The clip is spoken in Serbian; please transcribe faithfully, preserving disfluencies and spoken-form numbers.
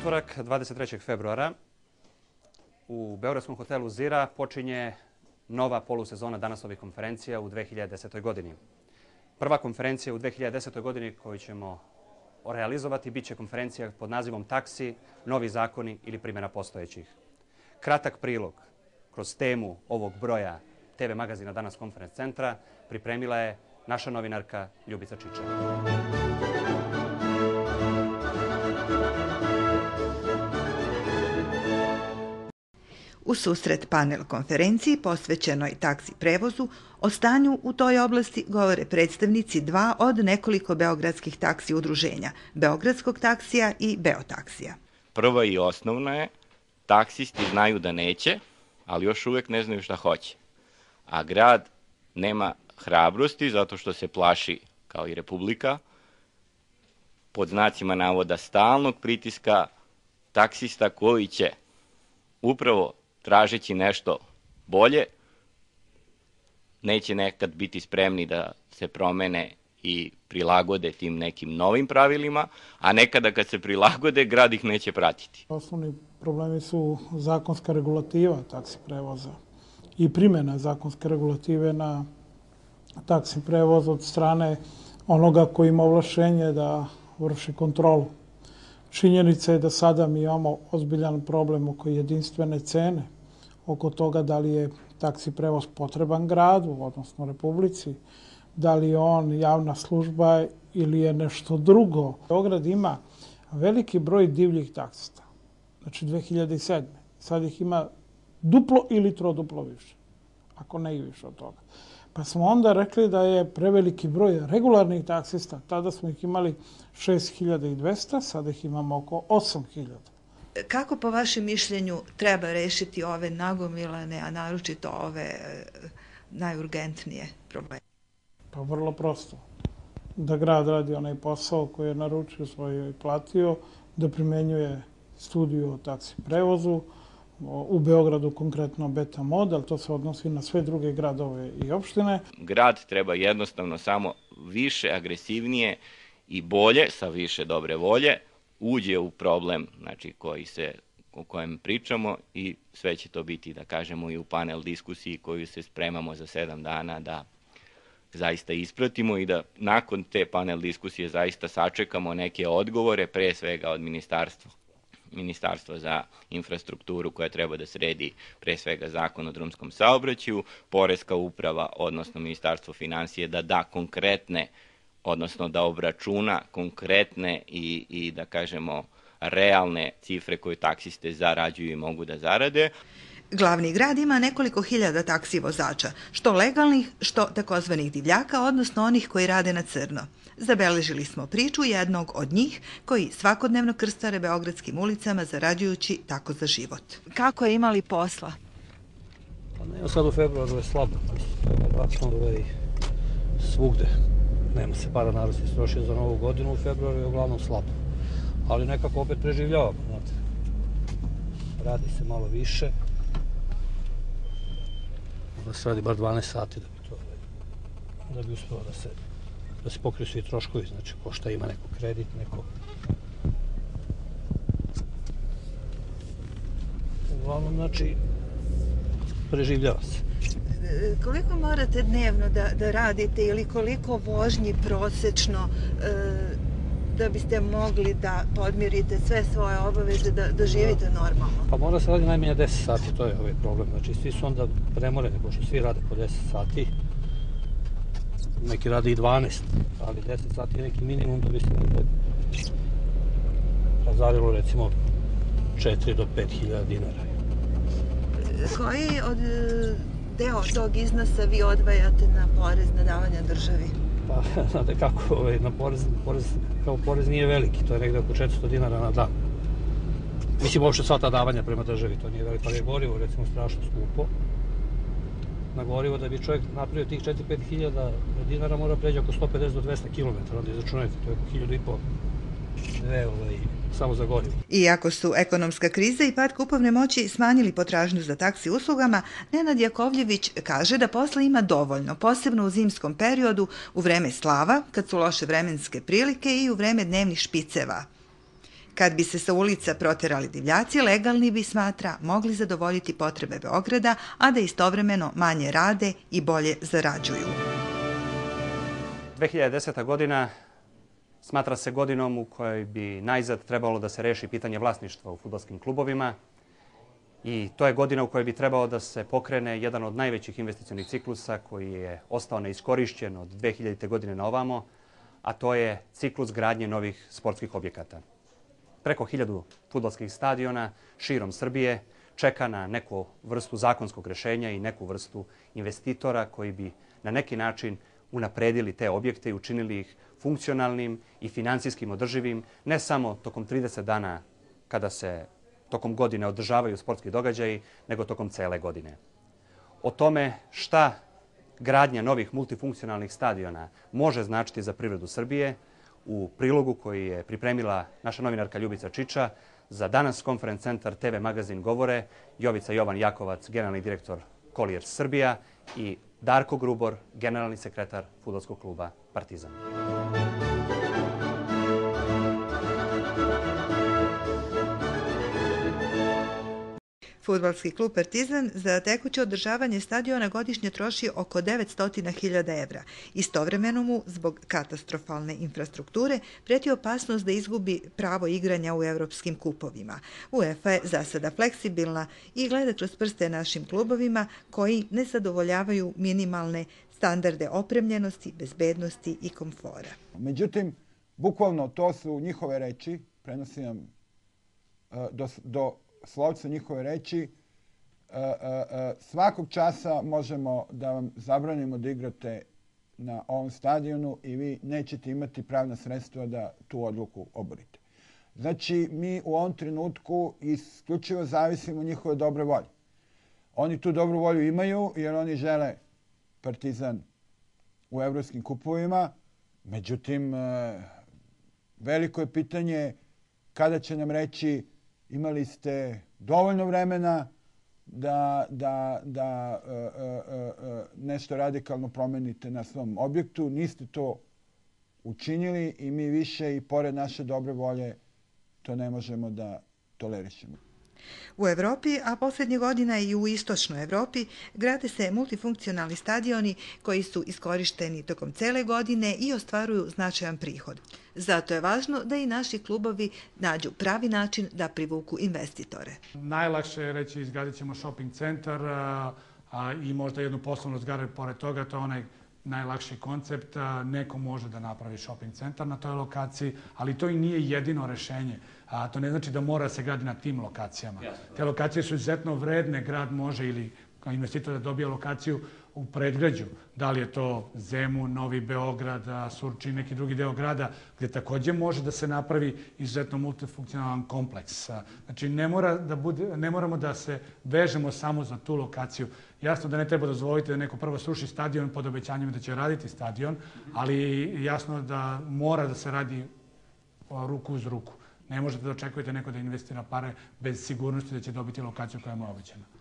utorak, dvadeset trećeg februara, u beogradskom hotelu Zira počinje nova polusezona Danasovih konferencija u dve hiljade desetoj godini. Prva konferencija u dve hiljade desetoj godini koju ćemo realizovati bit će konferencija pod nazivom Taksi, novi zakoni ili primjena postojećih. Kratak prilog kroz temu ovog broja te ve magazina Danas Konferenc centra pripremila je naša novinarka Ljubica Čičar. U susret panel konferenciji posvećenoj taksi prevozu, o stanju u toj oblasti govore predstavnici dva od nekoliko beogradskih taksi udruženja, Beogradskog taksija i Beotaksija. Prva i osnovna je, taksisti znaju da neće, ali još uvek ne znaju šta hoće. A grad nema hrabrosti zato što se plaši, kao i Republika, pod znacima navoda stalnog pritiska taksista koji će upravo tražeći nešto bolje, neće nekad biti spremni da se promene i prilagode tim nekim novim pravilima, a nekada kad se prilagode, grad ih neće pratiti. Osnovni problemi su zakonska regulativa taksi prevoza i primjena zakonske regulative na taksi prevoz od strane onoga koji ima ovlašenje da vrši kontrolu. Činjenica je da sada mi imamo ozbiljan problem oko jedinstvene cene, oko toga da li je taksi prevoz potreban gradu, odnosno Republici, da li je on javna služba ili je nešto drugo. Beograd ima veliki broj divljih taksista, znači dve hiljade sedme. Sad ih ima duplo ili troduplo više, ako ne i više od toga. Pa smo onda rekli da je preveliki broj regularnih taksista. Tada smo ih imali šest hiljada dvesta, sada ih imamo oko osam hiljada. Kako po vašem mišljenju treba rešiti ove nagomilane, a naročito ove najurgentnije probleme? Pa vrlo prosto. Da grad radi onaj posao koji je naručio svoj i platio, da primenjuje studiju o taksi prevozu, u Beogradu konkretno beta model, to se odnosi na sve druge gradove i opštine. Grad treba jednostavno samo više, agresivnije i bolje, sa više dobre volje, uđe u problem, znači, koji se, o kojem pričamo, i sve će to biti, da kažemo, i u panel diskusiji koju se spremamo za sedam dana da zaista ispratimo i da nakon te panel diskusije zaista sačekamo neke odgovore, pre svega od ministarstva. Ministarstvo za infrastrukturu koja treba da sredi pre svega zakon o drumskom saobraćaju, Poreska uprava, odnosno Ministarstvo finansije, da da konkretne, odnosno da obračuna konkretne i, i da kažemo realne cifre koje taksiste zarađuju i mogu da zarade. Glavni grad ima nekoliko hiljada taksi vozača, što legalnih, što takozvanih divljaka, odnosno onih koji rade na crno. Zabeležili smo priču jednog od njih koji svakodnevno krstare beogradskim ulicama zarađujući tako za život. Kako je imali posla? Pa nema, sad u februaru je slabo. Vratno svugde. Nema se para, narod se strošio za novu godinu, u februaru je uglavnom slabo. Ali nekako opet preživljavamo, znate. Radi se malo više. Da se radi bar dvanaest sati da bi to, da bi uspelo da se da se pokriju svi troškovi, znači ko šta ima, neko kredit, neko... Uglavnom, znači, preživljava se. Koliko morate dnevno da, da radite ili koliko vožnji prosečno e, da biste mogli da podmirite sve svoje obaveze, da, da živite normalno? Pa mora se radi najmanje deset sati, to je ovaj problem. Znači, svi su onda premoreni, pošto svi rade po deset sati. Neki rade i dvanaest, ali deset sati je neki minimum da bi se razarilo recimo četiri do pet hiljada dinara. Koji od deo tog iznosa vi odvajate na porez, na davanja državi? Pa, znate kako, ovaj, na porez, porez, kao porez nije veliki, to je negde oko četiristo dinara na dan. Mislim, uopšte sva ta davanja prema državi, to nije veliko, pa je gorivo recimo strašno skupo. Na gorivo, da bi čovjek napravio tih četiri do pet hiljada dinara, mora pređe oko sto pedeset do dvesta kilometara, onda izračunajte, to je oko hiljadu i po dve, ovaj, samo za gorivo. Iako su ekonomska kriza i pad kupovne moći smanjili potražnju za taksi uslugama, Nenad Jakovljević kaže da posla ima dovoljno, posebno u zimskom periodu, u vreme slava, kad su loše vremenske prilike i u vreme dnevnih špiceva. Kad bi se sa ulica proterali divljaci, legalni bi, smatra, mogli zadovoljiti potrebe Beograda, a da istovremeno manje rade i bolje zarađuju. dve hiljade deseta. godina smatra se godinom u kojoj bi najzad trebalo da se reši pitanje vlasništva u fudbalskim klubovima i to je godina u kojoj bi trebalo da se pokrene jedan od najvećih investicionih ciklusa koji je ostao neiskorišćen od dve hiljadite. godine na ovamo, a to je ciklus gradnje novih sportskih objekata. Preko hiljadu fudbalskih stadiona širom Srbije čeka na neku vrstu zakonskog rešenja i neku vrstu investitora koji bi na neki način unapredili te objekte i učinili ih funkcionalnim i finansijskim održivim, ne samo tokom trideset dana kada se tokom godine održavaju sportski događaji, nego tokom cele godine. O tome šta gradnja novih multifunkcionalnih stadiona može značiti za privredu Srbije u prilogu koji je pripremila naša novinarka Ljubica Čiča za danas konferenc centar te ve magazin govore Jovica Jovan Jakovac, generalni direktor Colliers Srbija i Darko Grubor, generalni sekretar fudbalskog kluba Partizan. Fudbalski klub Partizan za tekuće održavanje stadiona godišnje troši oko devetsto hiljada evra. Istovremeno mu, zbog katastrofalne infrastrukture, preti opasnost da izgubi pravo igranja u evropskim kupovima. UEFA je za sada fleksibilna i gleda kroz prste našim klubovima koji ne zadovoljavaju minimalne standarde opremljenosti, bezbednosti i komfora. Međutim, bukvalno to su njihove reči, prenosim vam do, do slovca njihove reči, svakog časa možemo da vam zabranimo da igrate na ovom stadionu i vi nećete imati pravna sredstva da tu odluku oborite. Znači, mi u ovom trenutku isključivo zavisimo od njihove dobre volje. Oni tu dobru volju imaju jer oni žele Partizan u evropskim kupovima. Međutim, veliko je pitanje kada će nam reći imali ste dovoljno vremena da, da, da e, e, e, nešto radikalno promenite na svom objektu. Niste to učinili i mi više i pored naše dobre volje to ne možemo da tolerišemo. U Evropi, a posljednjih godina i u istočnoj Evropi, grade se multifunkcionalni stadioni koji su iskorišteni tokom cele godine i ostvaruju značajan prihod. Zato je važno da i naši klubovi nađu pravi način da privuku investitore. Najlakše je reći izgradit ćemo shopping centar a, a, i možda jednu poslovnu zgradu pored toga, to je onaj najlakši koncept. Neko može da napravi shopping centar na toj lokaciji, ali to i nije jedino rešenje. A to ne znači da mora se gradi na tim lokacijama. Te lokacije su izuzetno vredne, grad može ili kao investitor da dobije lokaciju u predgrađu. Da li je to Zemun, Novi Beograd, Surčin, neki drugi deo grada, gdje također može da se napravi izuzetno multifunkcionalan kompleks. Znači, ne, mora da bude, ne moramo da se vežemo samo za tu lokaciju. Jasno da ne treba dozvoliti da neko prvo sruši stadion pod obećanjem da će raditi stadion, ali jasno da mora da se radi ruku uz ruku. Ne možete da očekujete neko da investira pare bez sigurnosti da će dobiti lokaciju koja mu je obećana.